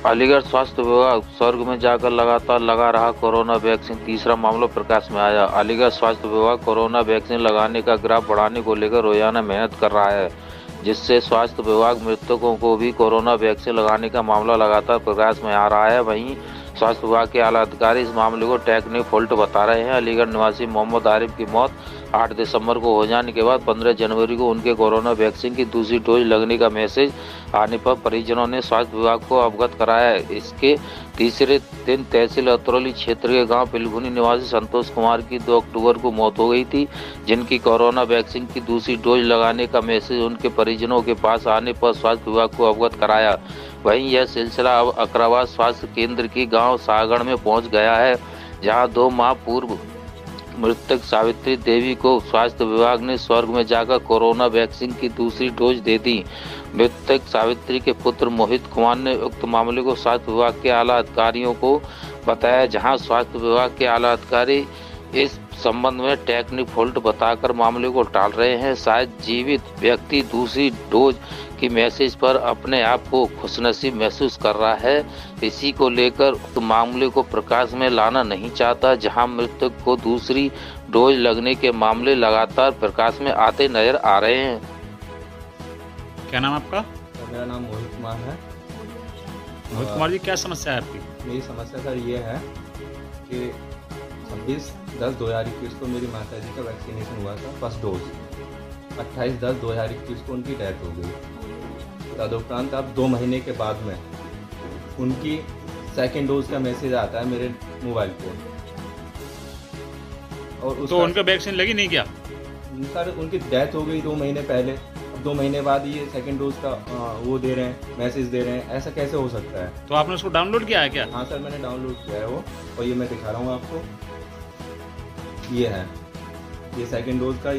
अलीगढ़ स्वास्थ्य विभाग स्वर्ग में जाकर लगातार लगा रहा कोरोना वैक्सीन, तीसरा मामला प्रकाश में आया। अलीगढ़ स्वास्थ्य विभाग कोरोना वैक्सीन लगाने का ग्राफ बढ़ाने को लेकर रोजाना मेहनत कर रहा है, जिससे स्वास्थ्य विभाग मृतकों को भी कोरोना वैक्सीन लगाने का मामला लगातार प्रकाश में आ रहा है। वहीं स्वास्थ्य विभाग के आला अधिकारी इस मामले को टेक्निकल फॉल्ट बता रहे हैं। अलीगढ़ निवासी मोहम्मद आरिफ की मौत 8 दिसंबर को हो जाने के बाद 15 जनवरी को उनके कोरोना वैक्सीन की दूसरी डोज लगने का मैसेज आने पर परिजनों ने स्वास्थ्य विभाग को अवगत कराया। इसके तीसरे दिन तहसील अतरौली क्षेत्र के गांव पिलगुनी निवासी संतोष कुमार की 2 अक्टूबर को मौत हो गई थी, जिनकी कोरोना वैक्सीन की दूसरी डोज लगाने का मैसेज उनके परिजनों के पास आने पर स्वास्थ्य विभाग को अवगत कराया। वहीं यह सिलसिला अब अकराबाद स्वास्थ्य केंद्र के गांव सागड़ में पहुंच गया है, जहां 2 माह पूर्व मृतक सावित्री देवी को स्वास्थ्य विभाग ने स्वर्ग में जाकर कोरोना वैक्सीन की दूसरी डोज दे दी। मृतक सावित्री के पुत्र मोहित कुमार ने उक्त मामले को स्वास्थ्य विभाग के आला अधिकारियों को बताया, जहां स्वास्थ्य विभाग के आला अधिकारी इस संबंध में टेक्निकल फॉल्ट बताकर मामले को टाल रहे हैं। शायद जीवित व्यक्ति दूसरी डोज की मैसेज पर अपने आप को खुशनसीब महसूस कर रहा है। इसी को लेकर तो मामले को प्रकाश में लाना नहीं चाहता, जहां मृतक को दूसरी डोज लगने के मामले लगातार प्रकाश में आते नजर आ रहे हैं। क्या नाम आपका? मेरा नाम मोहित कुमार है। मोहित कुमार जी, क्या समस्या है आपकी? मेरी समस्या सर ये है कि 26/10/2021 को मेरी माता जी का वैक्सीनेशन हुआ था, फर्स्ट डोज। 28/10/2021 को उनकी डेथ हो गई। तदुपरांत अब 2 महीने के बाद में उनकी सेकेंड डोज का मैसेज आता है मेरे मोबाइल पे। और तो उनका वैक्सीन लगी नहीं क्या? सर उनकी डेथ हो गई 2 महीने पहले, अब 2 महीने बाद ये सेकेंड डोज का वो दे रहे हैं, मैसेज दे रहे हैं। ऐसा कैसे हो सकता है? तो आपने उसको डाउनलोड किया है क्या? हाँ सर, मैंने डाउनलोड किया है वो, और ये मैं दिखा रहा हूँ आपको। ये है, ये सेकेंड डोज का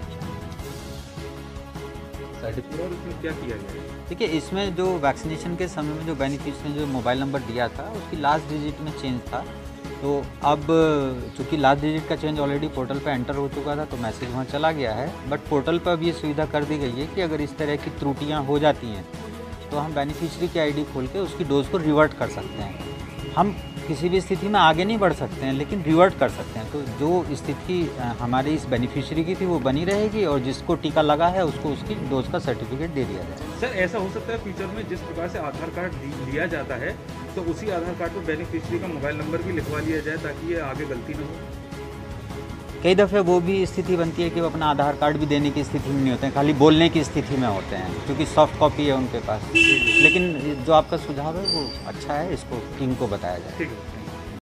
सर्टिफिकेट। इसमें क्या किया गया है? देखिए, इसमें जो वैक्सीनेशन के समय में जो बेनिफिशियरी ने जो मोबाइल नंबर दिया था उसकी लास्ट डिजिट में चेंज था। तो अब चूँकि लास्ट डिजिट का चेंज ऑलरेडी पोर्टल पे एंटर हो चुका था, तो मैसेज वहाँ चला गया है। बट पोर्टल पर अब ये सुविधा कर दी गई है कि अगर इस तरह की त्रुटियाँ हो जाती हैं तो हम बेनिफिशियरी की आईडी खोल के उसकी डोज को रिवर्ट कर सकते हैं। हम किसी भी स्थिति में आगे नहीं बढ़ सकते हैं, लेकिन रिवर्ट कर सकते हैं। तो जो स्थिति हमारी इस बेनिफिशियरी की थी वो बनी रहेगी, और जिसको टीका लगा है उसको उसकी डोज का सर्टिफिकेट दे दिया जाएगा। सर, ऐसा हो सकता है फ्यूचर में जिस प्रकार से आधार कार्ड लिया जाता है, तो उसी आधार कार्ड पर बेनिफिशियरी का मोबाइल नंबर भी लिखवा लिया जाए, ताकि ये आगे गलती न हो? कई दफ़े वो भी स्थिति बनती है कि वो अपना आधार कार्ड भी देने की स्थिति में नहीं होते हैं, खाली बोलने की स्थिति में होते हैं, क्योंकि सॉफ्ट कॉपी है उनके पास। लेकिन जो आपका सुझाव है वो अच्छा है, इसको टीम को बताया जाए। ठीक है।